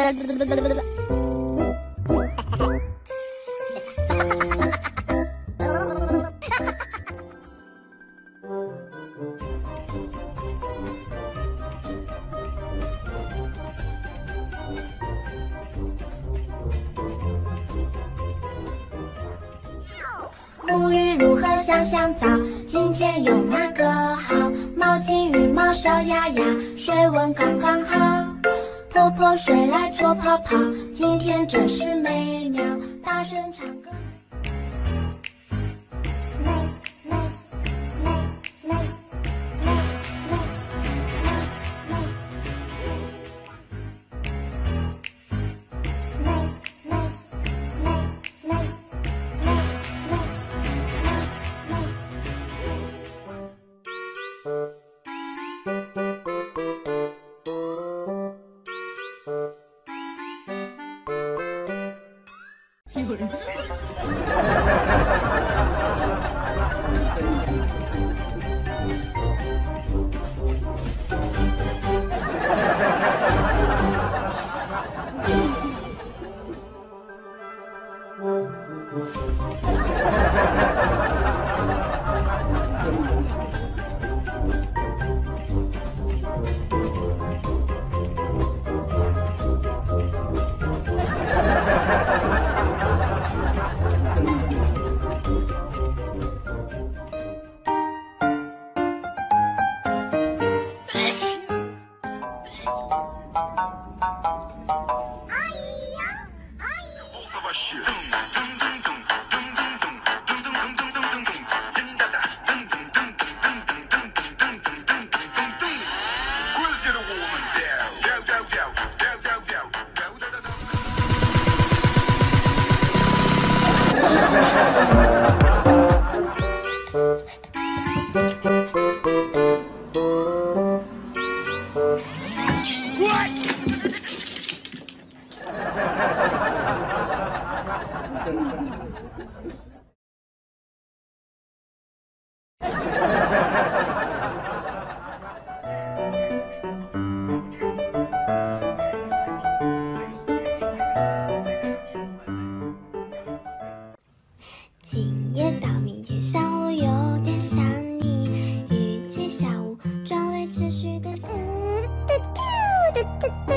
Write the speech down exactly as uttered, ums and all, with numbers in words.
沐浴如何香香皂？今天用哪个好？毛巾、羽毛、小鸭鸭，水温刚刚好。泼泼水来搓泡泡，今天真是美妙，大声唱歌。 有人。 今夜到明天下午有点想你，预计下午转为持续的想。